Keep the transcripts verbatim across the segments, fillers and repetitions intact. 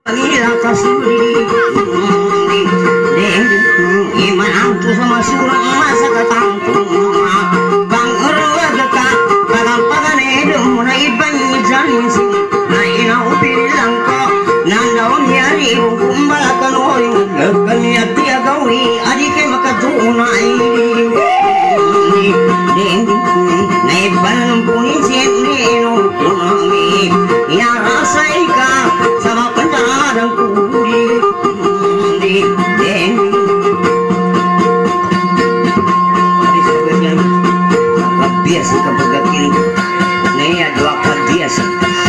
Ila kasuri iman antu sama surang masa katampu bang urwa deka bagang pagan edum na iban janin sing na ina upilang ko nandaon yari kumbalakan oi gagal yati agawi adike makatunai na iban puni sini no kunami ya rasaika sama penjarang kuri di deng biasa kebagakin naya dua kali biasa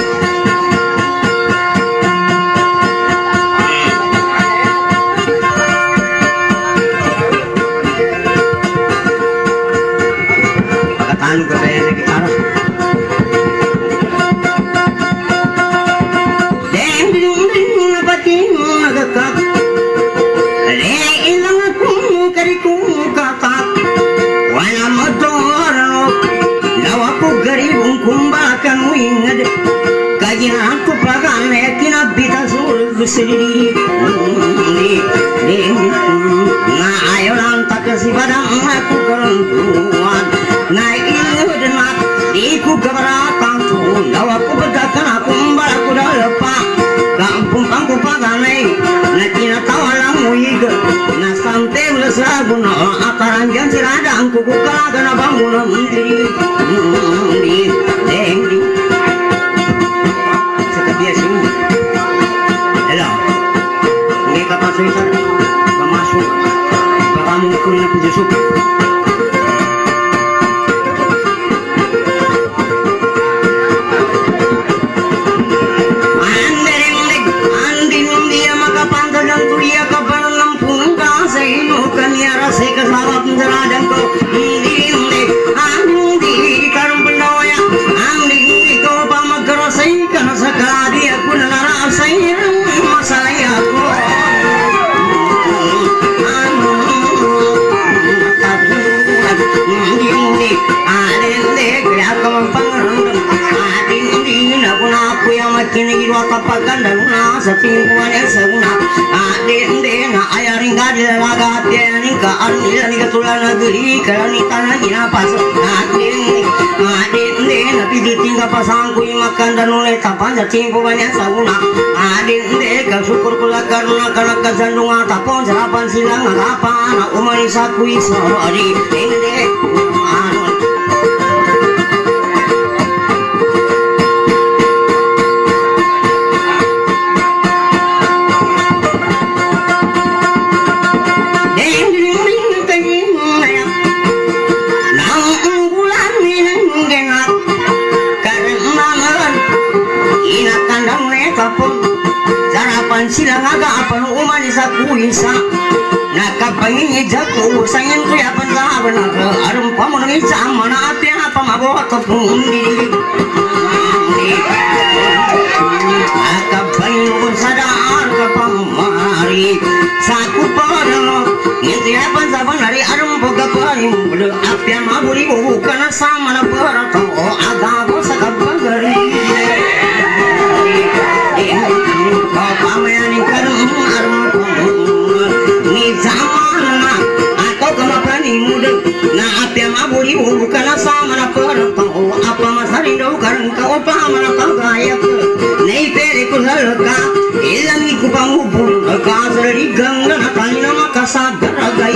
katakan kebaya lagi arah deng deng deng nabatin nagakak le ilang aku kariku katak wala motor aku garibung kumbakan wingad kajin aku pagan lekina bita sur gusiri na ayo lantak si badang aku kerentuan na iludnat iku keberatan tu dawa aku berdakan aku mbak aku dah lepak kampung pangku pagan na kina tawalang muiga na sante lesaguna akaran jan siradang kuku kalagana bangunan diri di deng di setiap sih hello ini kapan sih sar masuk kamu kena pujusuk kini gila kapakan dan una setimpuan yang seguna adik dena ayah ringga di laga dia nika arnila nika tulan negeri kerani tanah gina pas adik adik dena tidur tinggal pasang kui makan dan ulai tapan setimpuan yang seguna adik dena syukur kula karena karena kesandungan tapon serapan silang apa anak umani sakui sorry dek anu silang aga apa umani sa kuisa nakapangin jaku sayang kuya panlaban aga arum pamunang isa mana api apa mabot pundi nakapangin sadar kapamari saku padano ngiti apa saban hari arum boga paling bulu api maburi bukan sama na parato aga go sa kabagari pamayanin karung arum ni zaman atau kemapani muda na api maburi bukan sama na parato apa masarindo karung kau pamana kagaya nei pere kulalka ilami kupangubul kasari gangga na kanina makasadaragai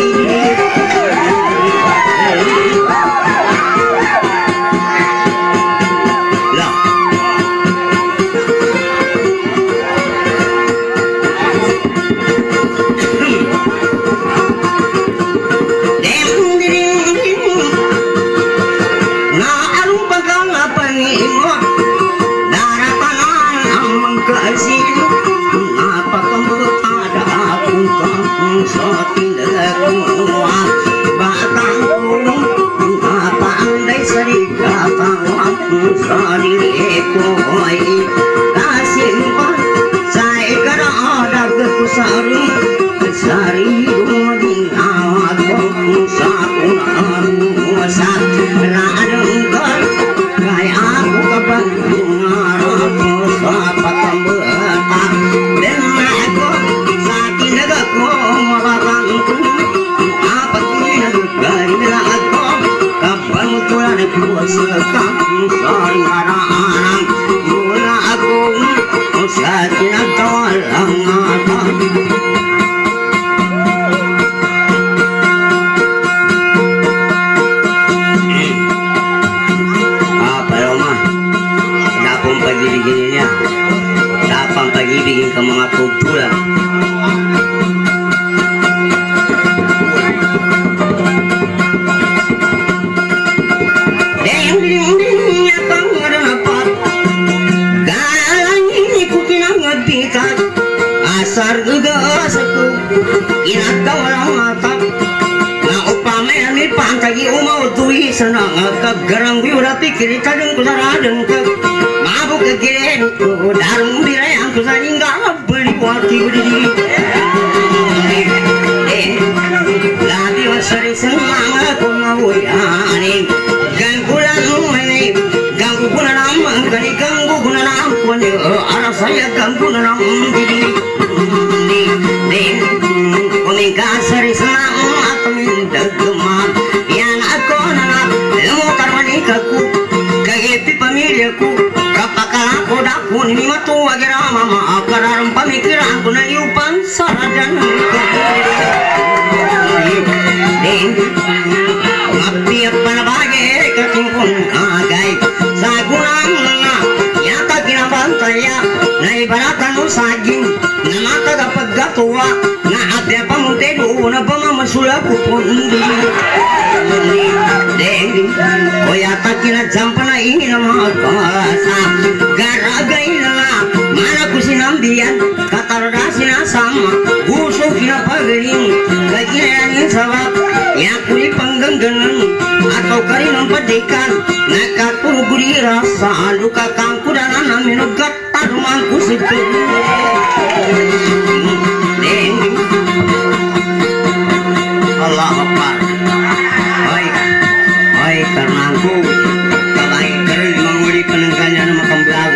Then nagkawalang mata. Pag-ibigin niya tapang pag-ibigin ka mga kultura eh hindi niya kang marapat galang inikutin ang agpikat asar gagas ako inagawalang mata na upamay ang ipantagi umautuwi sa nangagkagarang wirati kirikadang kusaradang kag mabuk kegiren ko darung dirayang ko sa hingga beli wati budi eh labi wasari semanga ko mawoy ani ganggulan mane ganggu gunanam gani ganggu gunanam ko ne ara saya ganggu gunanam didi ni ni kami kasari semanga atmin dagma yang aku nana lemo karmani kaku kageti pamilyaku kapakala ko daku ni matu agira mama akararam pamikiran ko na yupan saradan ngapti panabage katingkon agay sa gunang nga yata kinabantaya na ibaratan mo saging na matagapagkatuwa na ate pamunte doon na pamamasula ko pundi o yata kinadsampa na ini na mga kasa garagay na nga mana ko sinambiyan katarada sinasama gusto kinapagaling kaginayanin sabab yakuli panggangganan atau kari ng padikan nakatuguri rasa luka kang kudanan na minagkataruman ko sito Allah Akbar ay ay karena aku kabay karoon manguli panangkanya na makamblag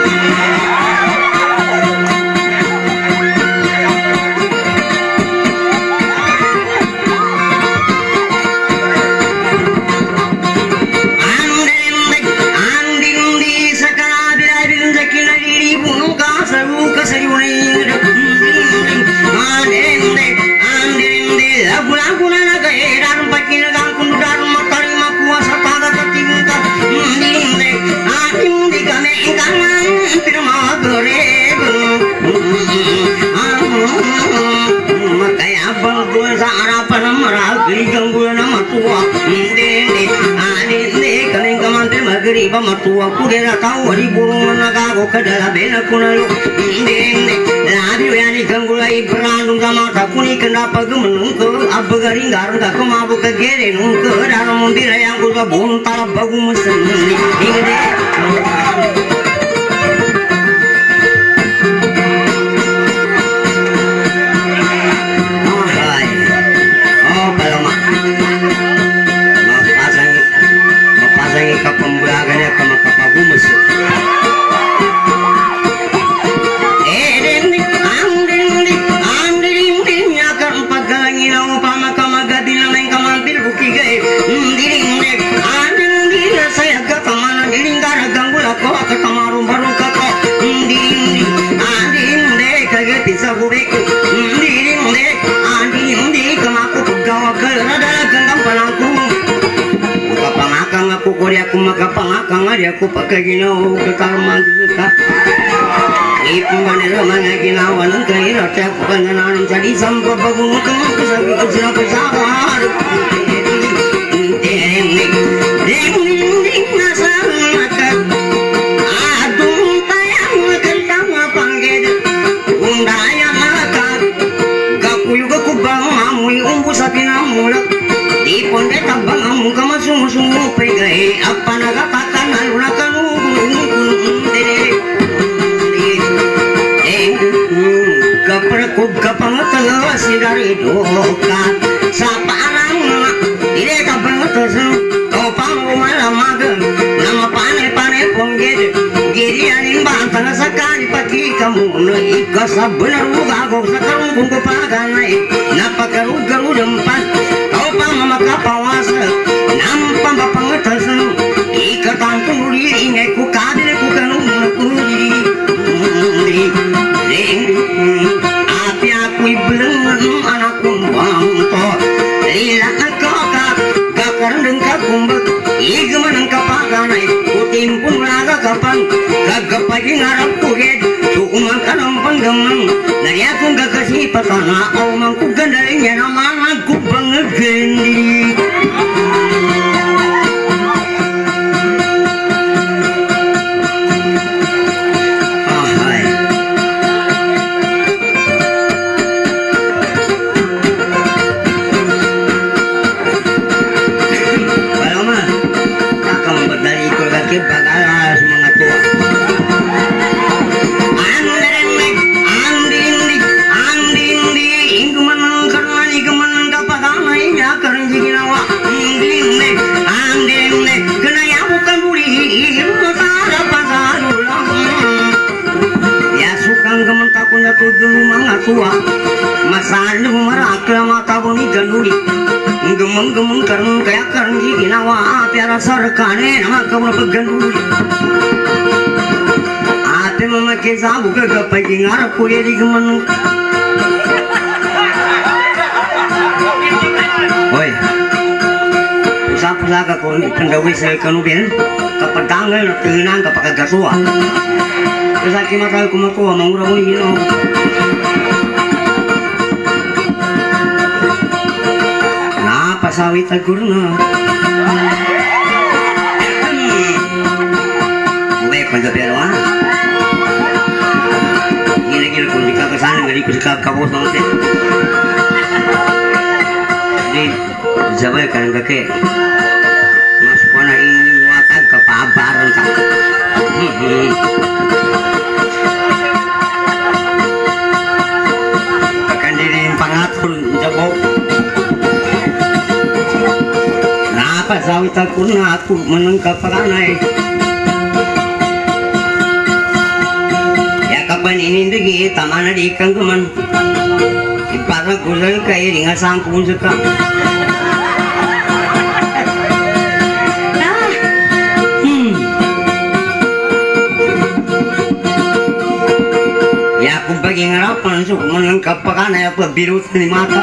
Riba matua kudera tahu di burung nagago kadala bena kunalu ndende labi yani gangulai berandung sama takuni kenapa gemenung ke abagari garung tak kemabu kegere nung ke dalam mobil yang kuda buntal bagu mesen ini deh kapembelagannya ke makapagu mesin eh dending anding anding anding akan pagalangin ang upama kamagadi na may kamantil buki gay dinding anding anding saya katamana dinding garagang gula ko katamarong baru kako dinding anding anding kagati sa bubeku dinding anding anding kamaku paggawa kalada gandang palangku kapangakang aku kori aku makapangakang ari aku pakai ginaw ketarman kita ipumane ramana ginawan ng kahirap ako panananan sa isang papagumutang kasabi ko sila pasawar ding ding ding nasa makat adung tayang kantang pangged undaya makat gakuyug ako bang amoy umbo sa pinamulak di ponde tabang among kamasumusumo pegay apa nagatakan aluna kanugulung dere eh kaprakub kapangatawa si dari doka sa parang dire kapangatawa o pangumalamag nama pane-pane pongged girianin bantang sakali pati kamu no ikasa benar ugago sa karungkung kupaganay napakarugaru dempat kapawasa nampa bapangatasan ikatang kumuri ingai ku kadire ku kanung kumuri Api aku belum anak kumbang to lila kaka kakar dengka kumbak igman kapaganai utimpun raga kapan gagga pagi ngarap kuget cuma kanam panggamang dari aku gak kasih patana au mangku gandarinya nama aku bangegendi. Tua masalah merakla mata boni ganduri gemeng gemeng karena kayak karena gini nawa tiara sarkane nama kamu peganduri ate mama kesa buka kapai ngarap kuya di gemeng oi usap laga kau ni pendawi saya kanu ben kepedangan tenang kepakai gasua terus mata aku mau tua mau ramu ini pasawit agurna gue kagak belwa gila-gila kalau dika kesana nggak dikasih kabut nanti jadi jawa kan kakek masuk mana ini muatan ke pabaran tak akan diri pangatur jabok pasawit aku na aku menengkap peranai ya kapan ini degi taman di ikan teman ibarat gulai kayak dengan sangkung suka hmm. Ya aku bagi ngarapan suku menengkap peranai apa biru di mata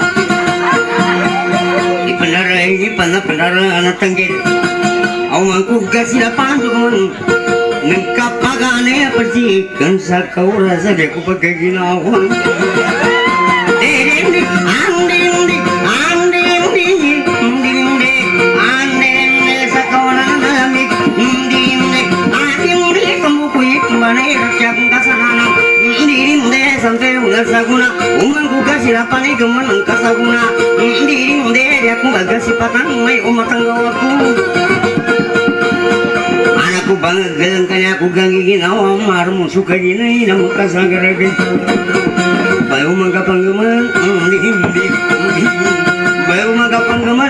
benar ini benar-benar anak tenggir awang ku kasih lapan tuh ngengkap pagane apa sih kan sakau rasa deh ku pakai gini awang ding ding anding ding anding ding ding ding anding ding sakau nana mik ding ding anding ding kamu kuih mana rakyat kasana ding ding sampai ulas saguna umang ku kasih lapan ini gemen kasaguna ding ding aku baga sipatan may umatanggaw ako anakku banget galang kanya aku gangi ginawa marmo suka ginay na makasagaragay bayo magkapanggaman hindi hindi bayo magkapanggaman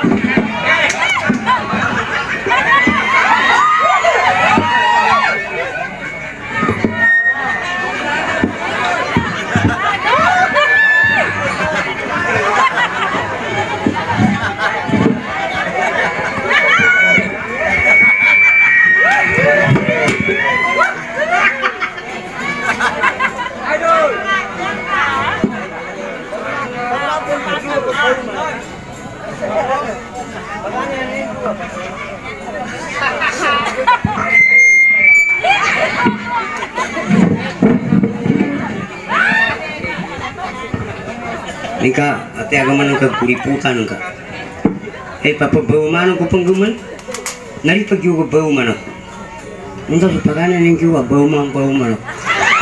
Nika, ati agama nang kaguriputan ka. Eh, papa bau mana ko pangguman? Nari pag yung bau mana ko. Nung sa pagkanan ng kiwa, bau mang bau mana ko.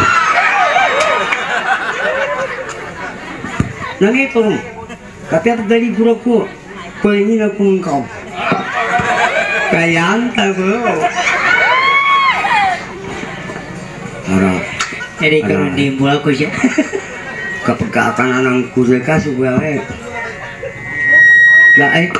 Nangito mo, kapit dari gura ko, pahingin akong kau. Kayaan tago. Ara. Jadi karon di mula ko siya. Kapagkatan ng kusay ka suga eh laik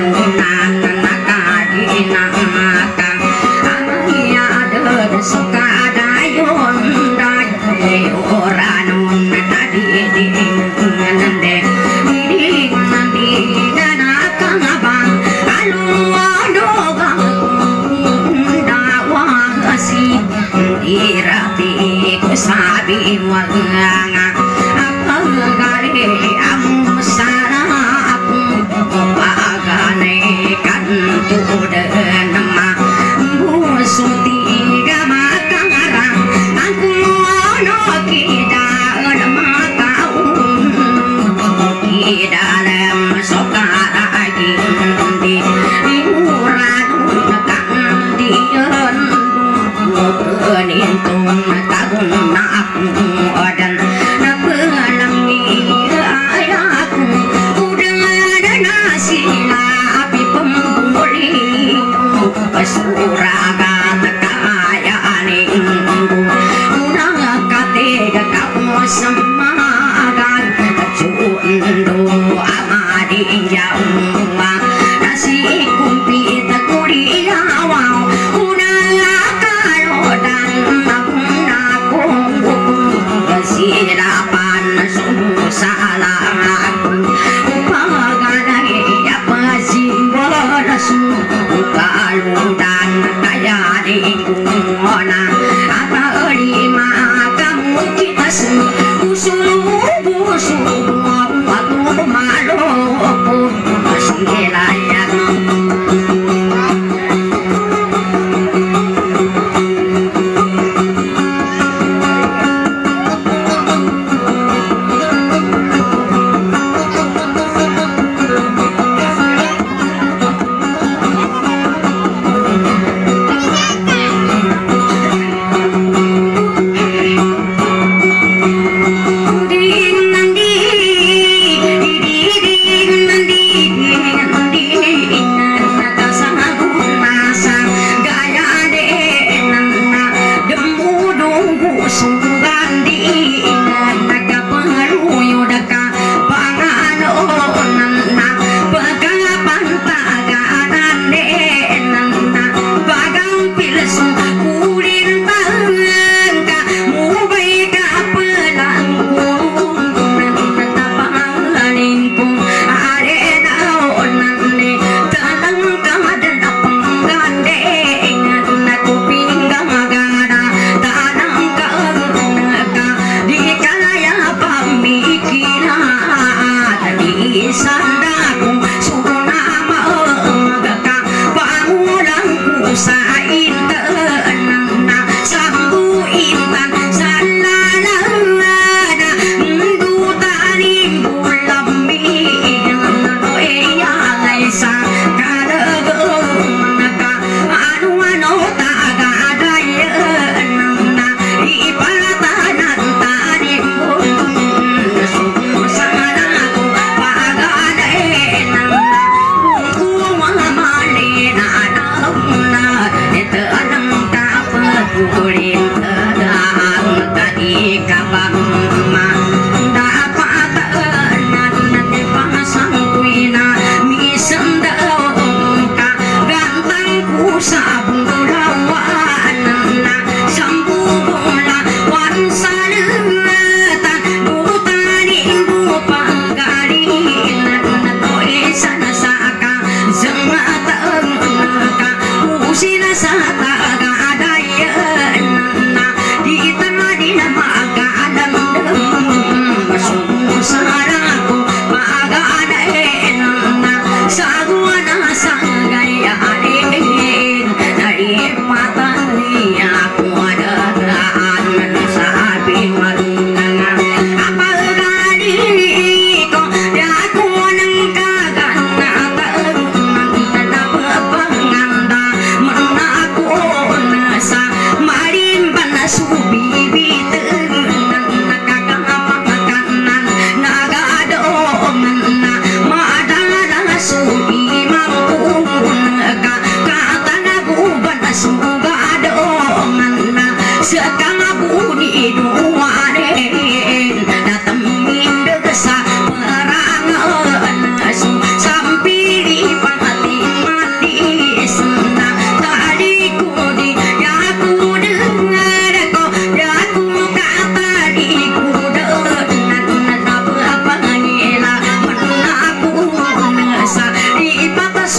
Hãy subscribe cho kênh Ghiền Mì Gõ để không bỏ lỡ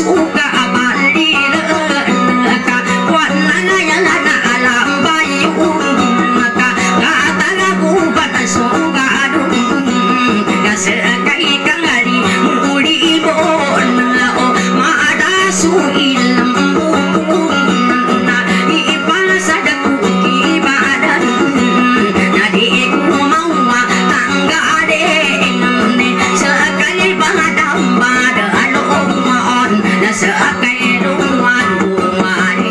suka balik ka wala yang ada alam bayu ka kata lagu pada suka dum ya sekai kali muli bon o maada su ilmu na ibala sadaku ibadan na di ku mau tangga ade ne sekali badam bada alomon na sekai ruan rumani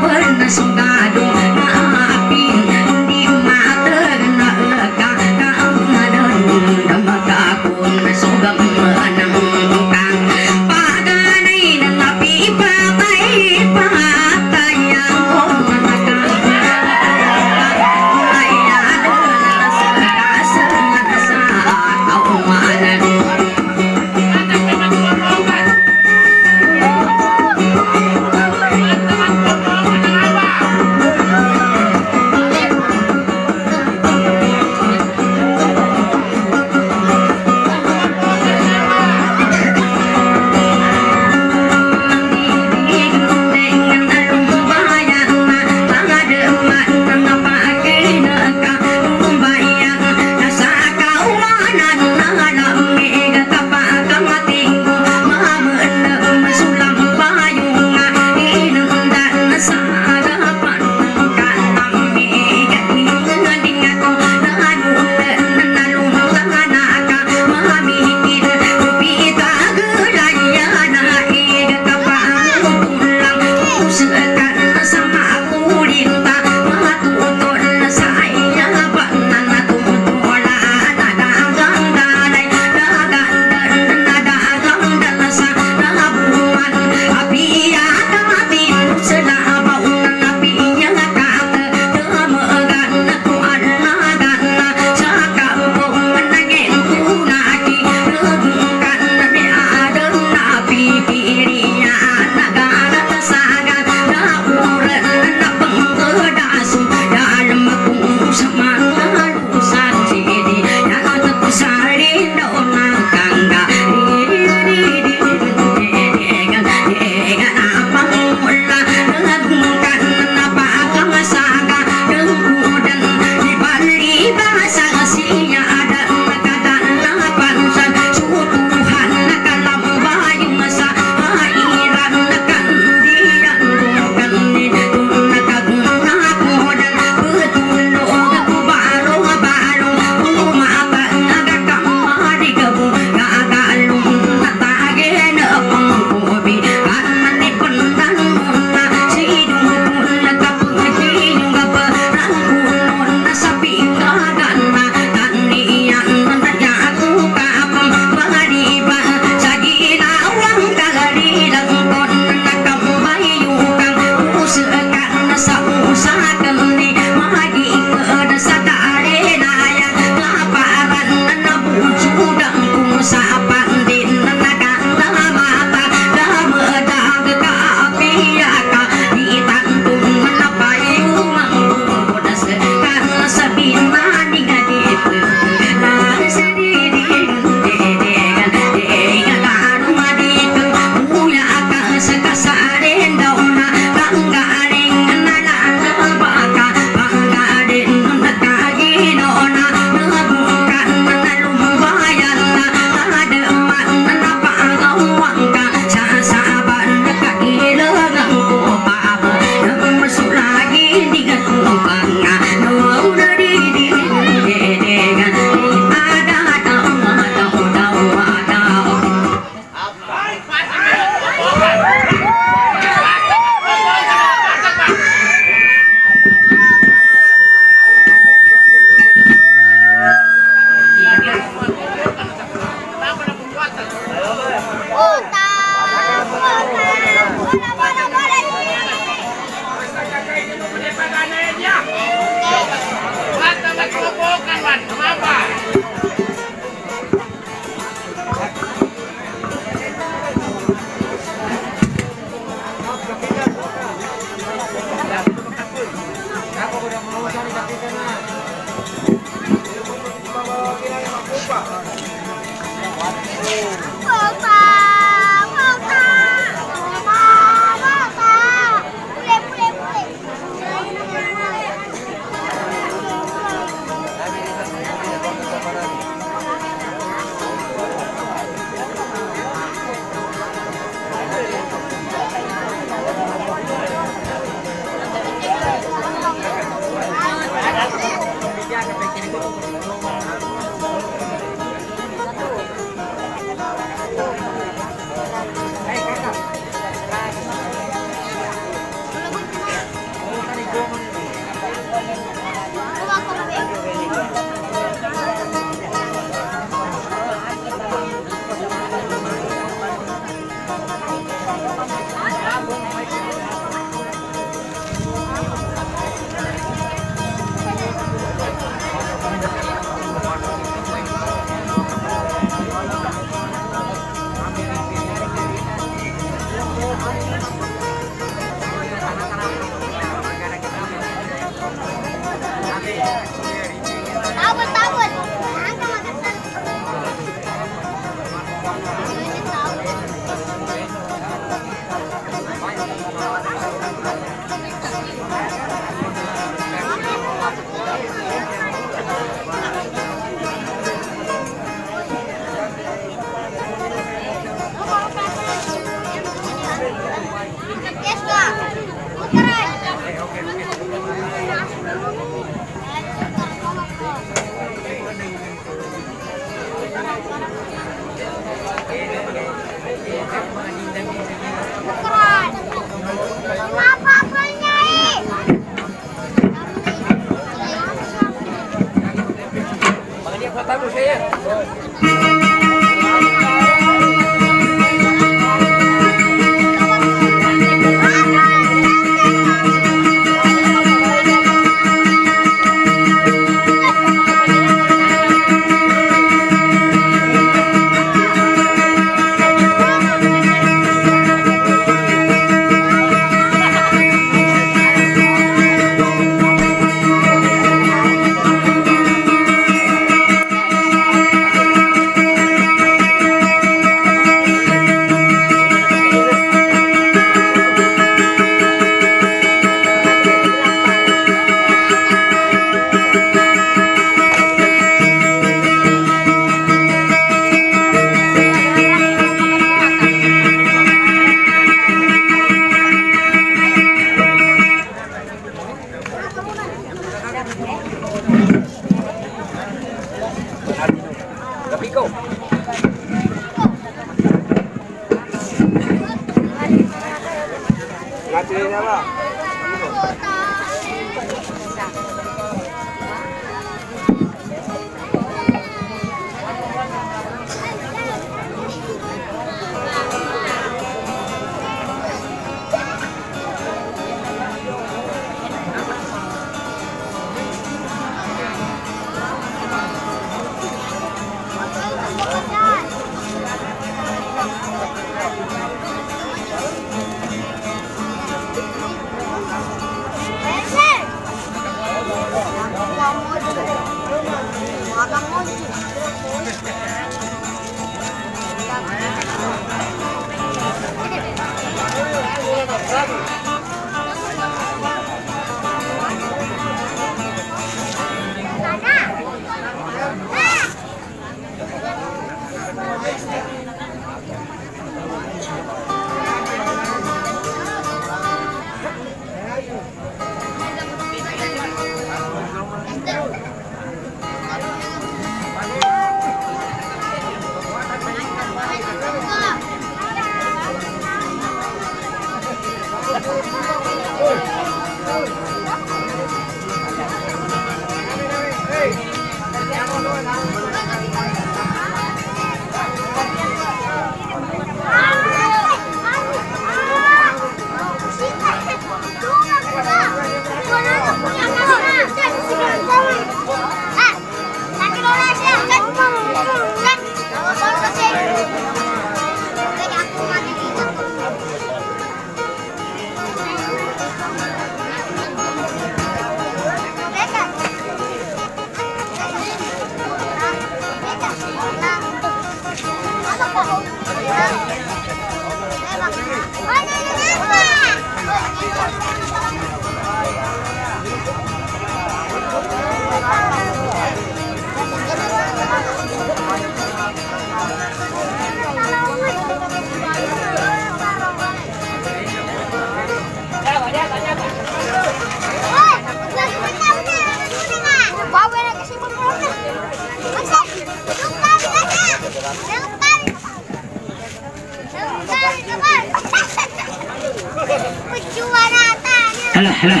Halah, halah.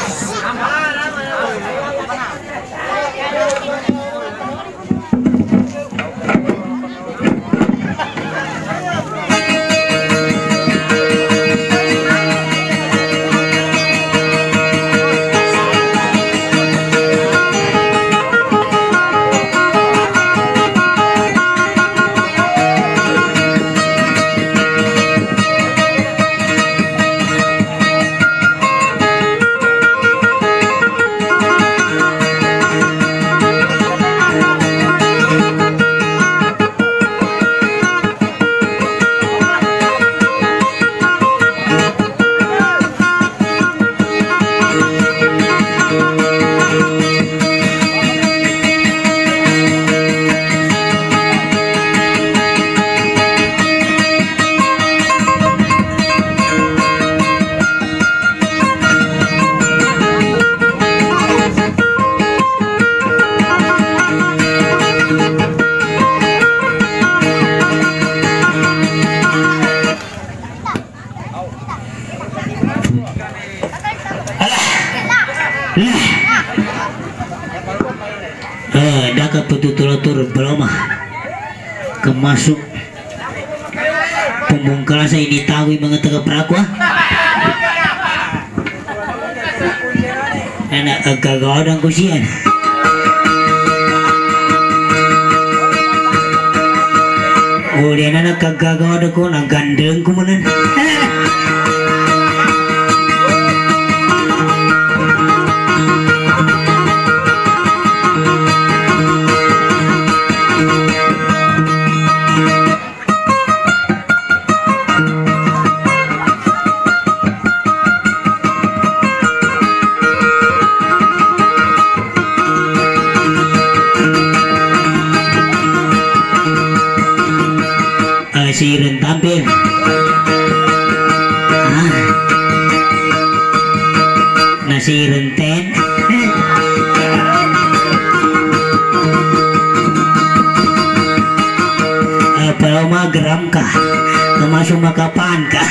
Eh, dapat petutur-tutur belum kemasuk pembongkaran saya ditahui mengetahui peraku enak agak godang kusian udah anak kagak godang ko nang gandeng kumunan siren tampil ah. Nasi renten apa mah geram kah kemasuk makapan kah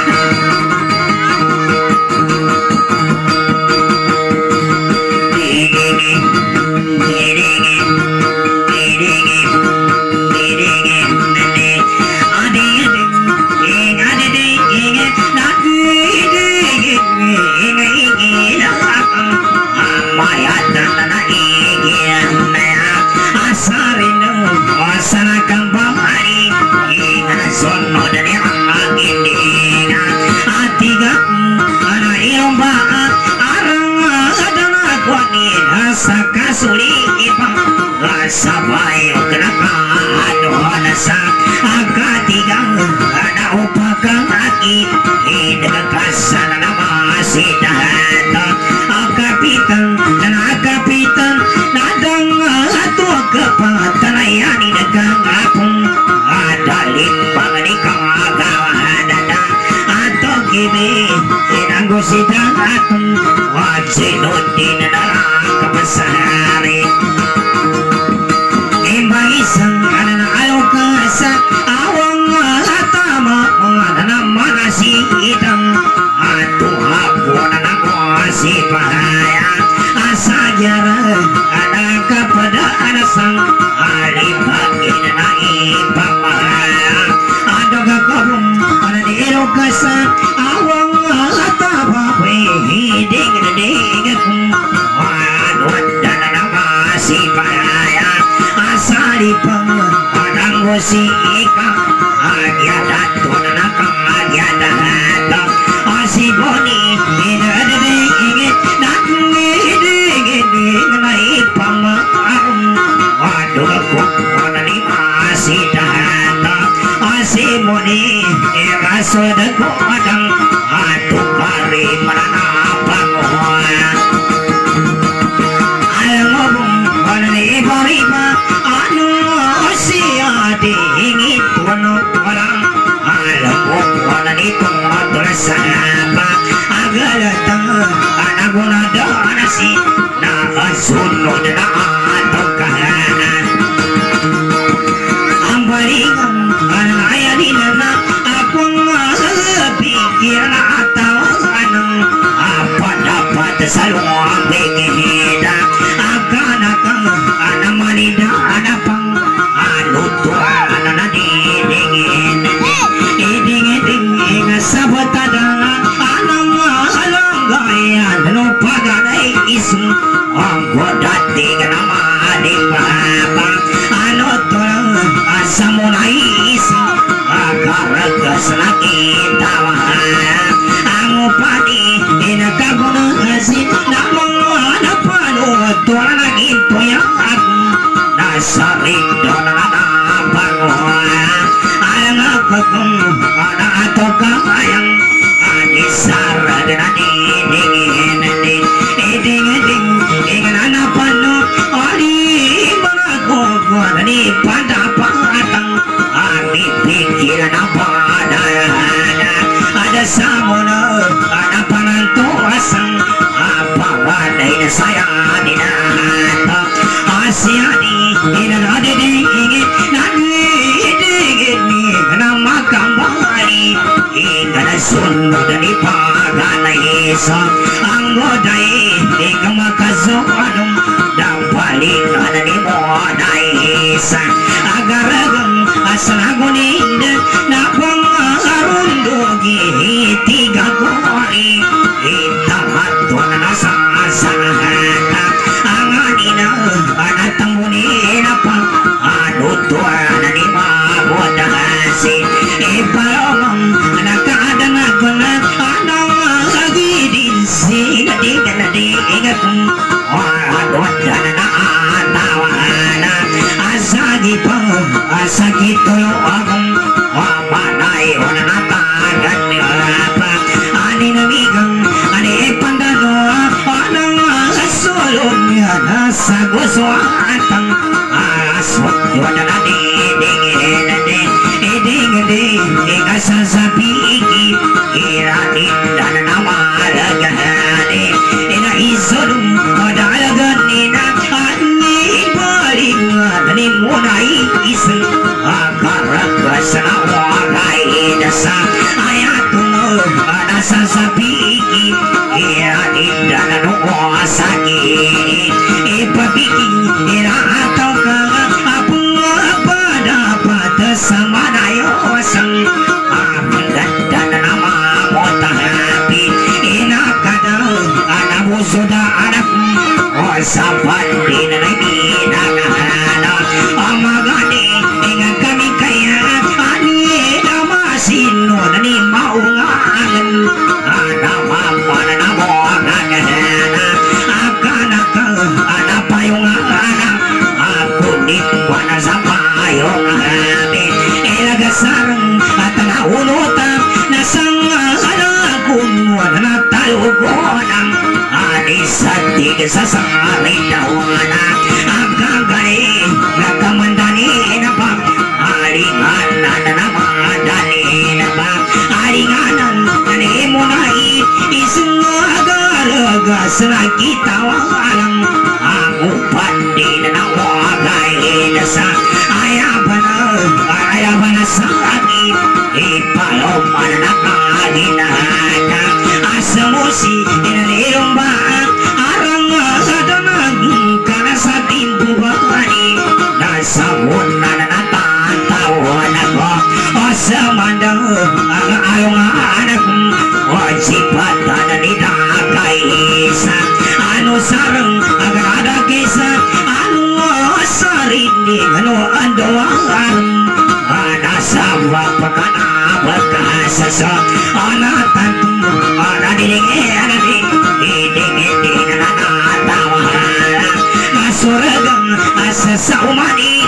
sabayo kenapa aduh nasa agak tigang ada upakan lagi dengan kasana nama sidahata akapitan dan akapitan nadang atu akapatan ayani dagang apung ada limbang di kagawa dada atau gibi inanggo sidang atung wajinudin dalam kepesari isang anak ayo kasa awang atama mengadana mana si idam atu hapu anak si bahaya asa jara ada kepada anak sang ali bagi naik bahaya ada kakabum ada di ero kasa awang atama hiding hiding waduh dan nama si bahaya asari pang adang wasika agya datu nakang agya datu asiboni ina dede ingit nakne dege dege nai pamarum waduh aku wanani masih datu asimoni erasode ko adang atu kari mana pangoya alngobum wanani bariba anu siade ingin tuano orang alam wanani tumatur sapa agalatang anaguna dana si na asunod na atokana ambaringam anayalina na akong pikiran ataw anang apat nama di papa anu tolong asa mulai isi agar kesenakit tawa anu padi ina kabuna hasil namang ana panu tuan gitu ya nasarik dona bangun ana kakung ana atau kayang ani sara denani dingin ding ding ding ingin ana panu ali manago gani pada patang ani pikir apa ada samuna ada pananto asang apa wadai saya dinata asiani ina ade dingin nani dingin ni nama kambali ingana sundu dani paganai sa anggodai ingama kazoanum dampali kanani modai sa agaragam asnaguni napang arundugi tiga kali itamat tuan nasa sangat anganina anatanguni napa anu tuan ni mabodasi ipalomang nakadang aguna anang agidin sinadigan di ingat wadon dan tawana asagi pang asagi toyo agam wamanai wananakan apa ani namigang ani pandano anang asolnya nasa goswatang aswat wadana di dingin ding ding ding ikasa sapiki iratin dan nama lagani ina isolum wadalaganina ani paling ani munai isu akaragasa wakai dasa ayatumu nasa sapiki iratin dan nama sakit ipapiki ira atau apung apa dapat sama nayo sang amandan dan nama motahapi ina kada anamu sudah anak osapan di nanti nana amagani ingat kami kaya ani nama sino nani mau ngangen nama mana nama ngangen akan akan anak payung anak aku di mana sapayung amin elaga sarang atana unutan nasang alakun wana talugonang anisati kesasari dawana agagari nakamandani napa aringanan namadani napa aringanan nanemunai isung agaraga senakita walang aku pandin nawagai dasa ayabana ayabana sakit ipaloman nakalinata asamusi inalirumba arang adanang kana sa timbubani nasawon na natatawan ako asamanda ang ayong anak wajibatan na nitakay isa ano sarang agada kisa ano sarini ano ando ang anasawa pagkanabagasasa anatan anadiling anadiling ining ining nanatawahan asuragang asa sa umani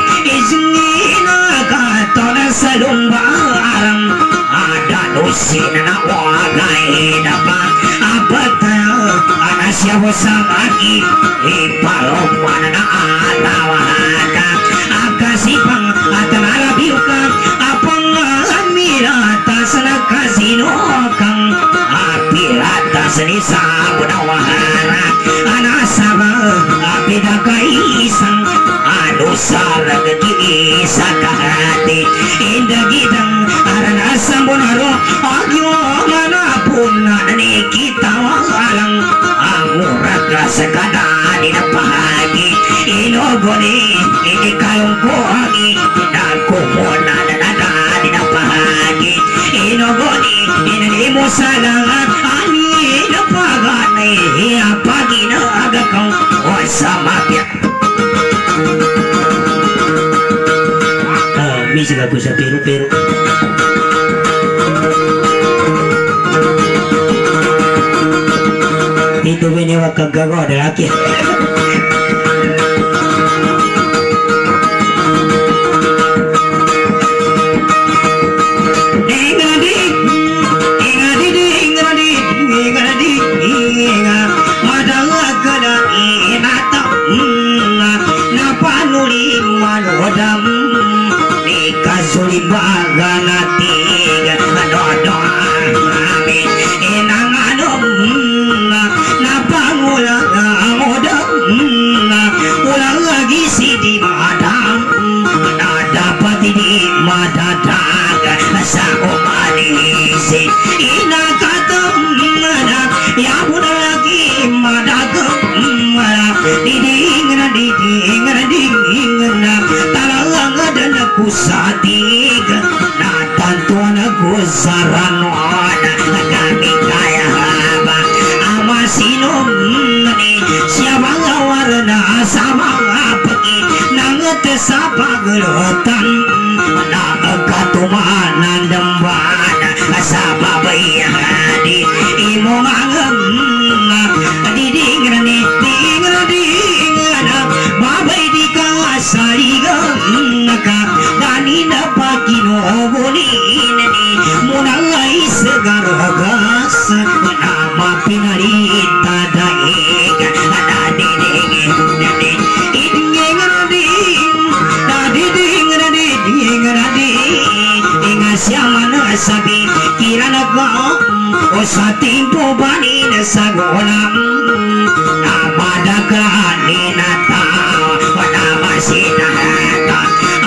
isinina katona sa lumbarang adanusin na wagay dapat apataya anasya wasamaki ipaloman na atawahan akasipang at nalabiw ka apang amirata sa nakasino kang apirata sa nisabo na wahara anasaba apinakaisang anusarag kiisa kahati indagidang aranasang bunaro agyo manapun na nanikita walang ang uraga sa kadani na pahagi inogoni ini kayong kuhagi nagkumuna na nadani na pahagi inogoni inanimo sa langat ani na paganay pagi na agakaw o sa mapya segala bisa peru-peru. Itu ini wakak gagal ada laki. Satiga na tantuan aku saranoana kami kaya haba amasinom ni siapa warna sama apaki nangat sa paglutan na katumanan dambana sa babayadi imo mangam diding ni ding ding babay di ka saligang ka Nina pakino bolin ni munalai segaragas nama pinarita daig nadi ding nadi ingeng nadi nadi ding nadi ding nadi inga siamana sabi kirana ka o satimpo bani na sagona nama dakani nata nama sinata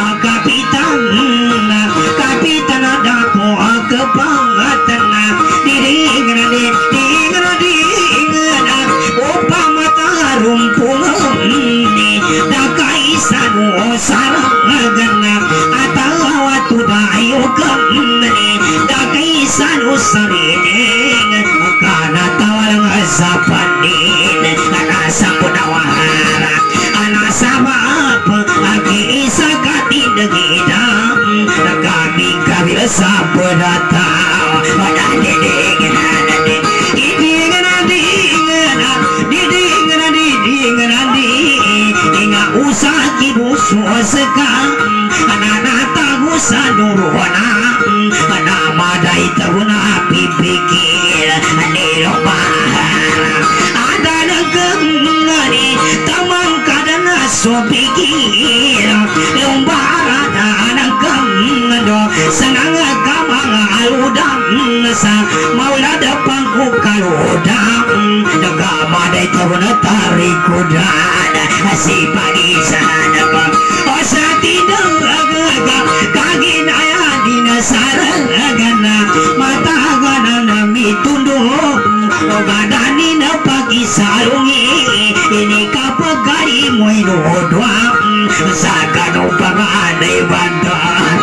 kapitan ada po kepangatan ding ding ding ding opa mata rumpung ni dakai sanu sarang gana atau watu dayo kamni dakai sanu sarine kana tawalang sapanin kana sapunawara ana sabab agi isa katindagidam kami kami sabodata pada diding nadi diding nadi diding nadi diding nadi inga usah kibu suaskan anak tahu sadurwana nama dai taruna pipikir nero bahara ada negeri tamang kadana sopikir lombara dan kamdo senang kamang aludam sa maula depan ukaludam negama dai taruna tarik kudan si pagi sana bang osa tidak agak kaki naya dina sarang agana mata agana nami tunduk badani na pagi sarungi ini kapagari moino dua sakano panganay banda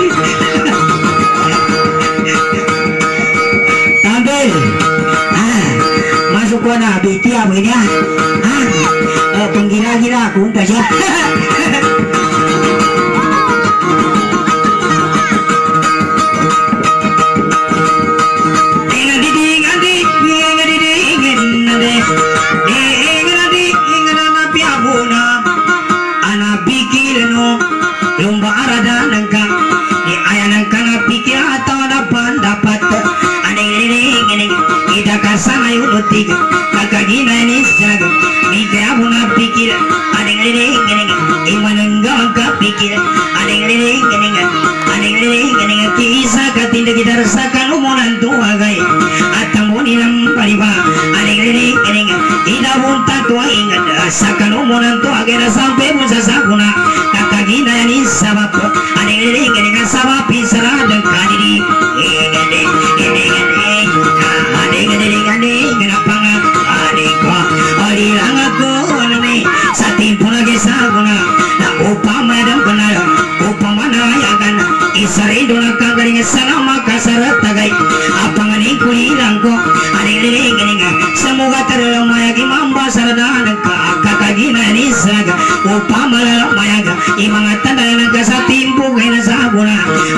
tampil ah masuk ko na bitia mo niya ah uh, penggira-gira kung kasya sana yun tiga kagina ni sago mika buna pikir ading lele ngene imananga ka pikir ading lele ngene ading lele ngene kisa katinda kita rasakan umunan tua gai atamuni nam pariba ading lele ngene ida bunta tua ingat rasakan umunan tua gai sampai musa saguna kagina ni sabab ading lele ngene sabab pisara dan kadiri ngene ngene ngene ngene kenapa adikku adilang aku nani satimpuna gesaguna na upama dan benar upama na yakan isari dona kagaring salama kasar tagai apa ngani kulilang ko adiling ngene semoga terlalu mayagi mamba sarana ka kakagina ni saga upama la mayaga imangatan dalam kasatimpu kaina sabuna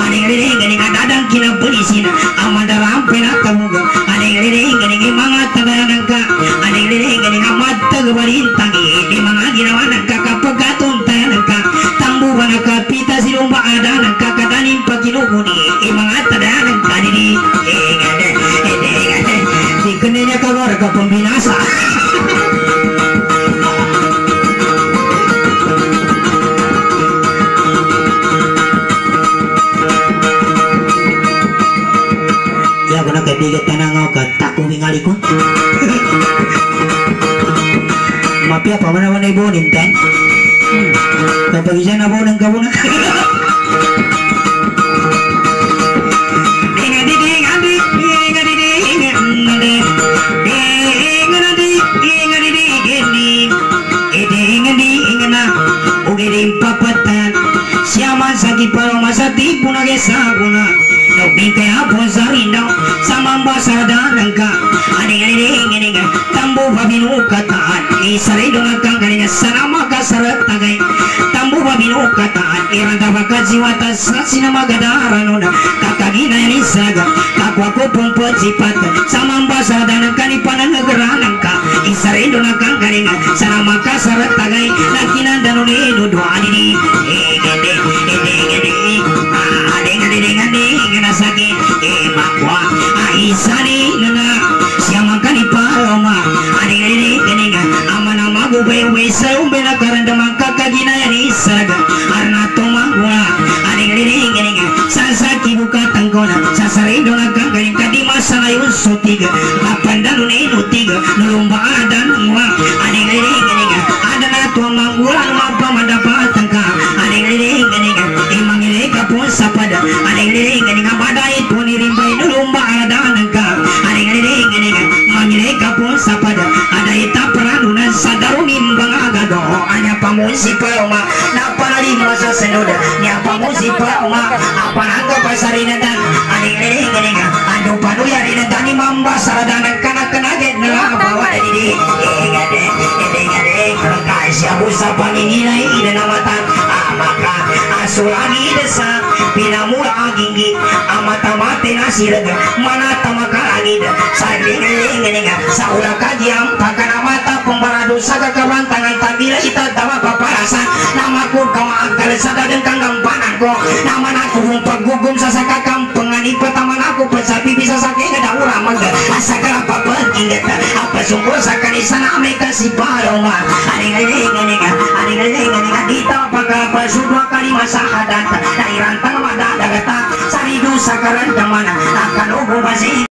pembinasa. Ya kuna kebigat tanang ka taku ningali ko. Mapi apa mana mana ibu nintan. Kapag isa na po ng kabuna. Siapa sakit parang masati puna kesa puna Nobi kaya po sa rindaw sa mambasa danang ka Aning aning aning tambo babinu kataan Isari dunga kang kanina sanama kasarat tagay Tambo babinu kataan Iranda baka jiwata sa sinamagadaran nuna Kakagina yan isaga Kakwa ko pong patsipat sa mambasa danang kanipanan nagaranang ka Isari dunga kang kanina sanama kasarat tagay Nakinanda nun inudwa nini Egede Egede Egede Adeng adeng adeng Nasaki emakwa Aisani nana Siya makani paloma Adeng adeng adeng Aman amagu bewe Saumbe na karanda makakagina yan isaga Arna tumangwa Adeng adeng adeng Sasaki buka tanggona Sasarido na kagaling Kadima sana yung sotiga Kapanda nun inutiga Nulumba ada nungwa Adeng adeng adeng Ada na tumanggulan Mapamadapatan ka Adeng adeng adeng Imangile ka po sa pada Adeng adeng adeng Amadai po nirimbay Nulumba ada nangka Adeng adeng adeng Mangile ka po sa pada Ada itaparanunan sa darunim Bangagado Anya pamusipa uma Napanalim sa senoda Nya pamusipa uma Apanangka pasarinatan Adeng adeng adeng Ando panuya rinatan Imamba saradanan Kanak-kanaget na bawa didi Egade Edeng adeng Kasya busa panginginay Ida namatan Amaka Asulagi desa Pinamula aginggi Amata-mate nasiraga Manata makalagid Sagling-ling-ling Sa ulang kajiam Pakanamata Pembarado sa kakawantangan Tabila itatawa paparasan Namaku kamaagkal sa dadang kanggampanan ko Naman ako kung paggugum sa sakakampangan Ipataman ako pasabi bisa sa kinadaura mag Asa ka papagkingat Apa sungkol sa kanisa na may kasiparo ma Aning-aling-aling Aning-aling-aling Dito pagkapasudwa kali masahadat Nairantang madadagata Sarido sa karandaman Nakanubo basi